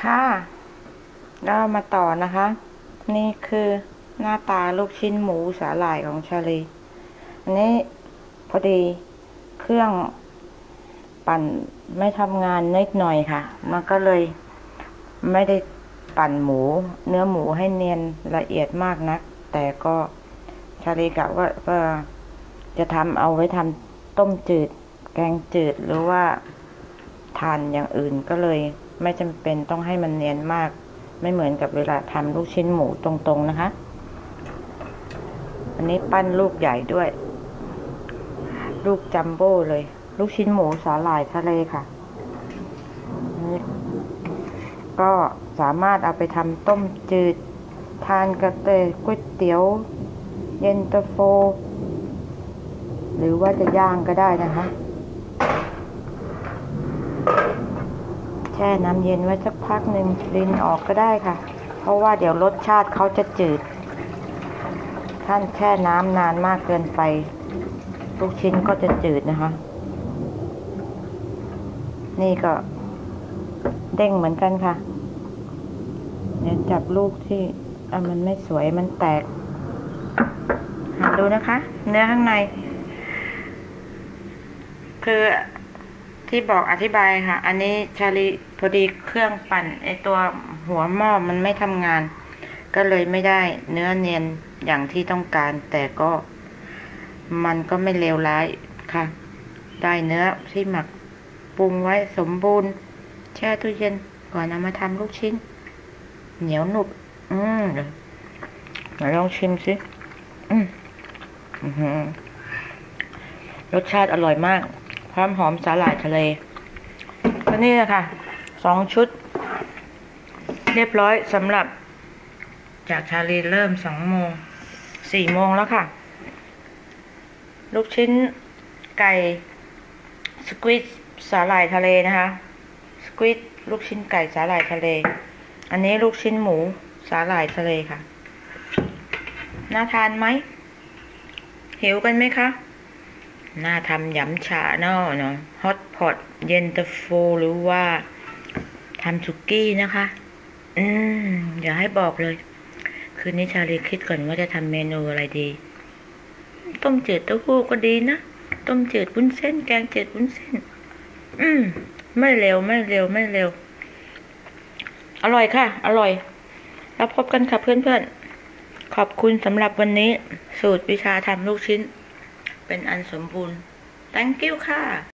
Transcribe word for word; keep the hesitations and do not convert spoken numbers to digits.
ค่ะเรามาต่อนะคะ นี่คือหน้าตาลูกชิ้นหมูสาหร่ายของชาลีอันนี้พอดีเครื่องปั่นไม่ทำงานนิดหน่อยค่ะ มันก็เลยไม่ได้ปั่นหมูเนื้อหมูให้เนียนละเอียดมากนัก แต่ก็ชาลีกะว่าก็จะทำเอาไว้ทำต้มจืดแกงจืดหรือว่าทานอย่างอื่นก็เลยไม่จำเป็นต้องให้มันเนียนมากไม่เหมือนกับเวลาทำลูกชิ้นหมูตรงๆนะคะอันนี้ปั้นลูกใหญ่ด้วยลูกจัมโบ้เลยลูกชิ้นหมูสาหร่ายทะเลค่ะนี่ก็สามารถเอาไปทำต้มจืดทานกับเตยก๋วยเตี๋ยวเย็นตาโฟหรือว่าจะย่างก็ได้นะคะแช่น้ำเย็นไว้สักพักหนึ่งรินออกก็ได้ค่ะเพราะว่าเดี๋ยวรสชาติเขาจะจืดท่านแช่น้ำนานมากเกินไปลูกชิ้นก็จะจืดนะคะนี่ก็เด้งเหมือนกันค่ะเดี๋ยวจับลูกที่อ่ะมันไม่สวยมันแตกหาดูนะคะเนื้อข้างในคือที่บอกอธิบายค่ะอันนี้ชาลีพอดีเครื่องปั่นไอตัวหัวหม้อมันไม่ทำงานก็เลยไม่ได้เนื้อเนียนอย่างที่ต้องการแต่ก็มันก็ไม่เลวร้ายค่ะได้เนื้อที่หมักปรุงไว้สมบูรณ์แช่ตู้เย็นก่อนเอามาทำลูกชิ้นเหนียวหนุบอืมเดี๋ยวลองชิมสิอืมรสชาติอร่อยมากความหอมสาหร่ายทะเลก็นี่แหละค่ะสองชุดเรียบร้อยสำหรับจากชาลีเริ่มสองโมงสี่โมงแล้วค่ะลูกชิ้นไก่สควิดสาหร่ายทะเลนะคะสควิดลูกชิ้นไก่สาหร่ายทะเลอันนี้ลูกชิ้นหมูสาหร่ายทะเลค่ะน่าทานไหมหิวกันไหมคะน่าทำยำฉาเนาะเนาะฮอตพอตเย็นตาโฟหรือว่าทำสุกี้นะคะอืมอย่าให้บอกเลยคืนนี้ชาลีคิดก่อนว่าจะทำเมนูอะไรดีต้มจืดเต้าหู้ก็ดีนะต้มจืดวุ้นเส้นแกงจืดวุ้นเส้นอืมไม่เร็วไม่เร็วไม่เร็วอร่อยค่ะอร่อยแล้วพบกันค่ะเพื่อนๆขอบคุณสำหรับวันนี้สูตรวิชาทำลูกชิ้นเป็นอันสมบูรณ์ thank you ค่ะ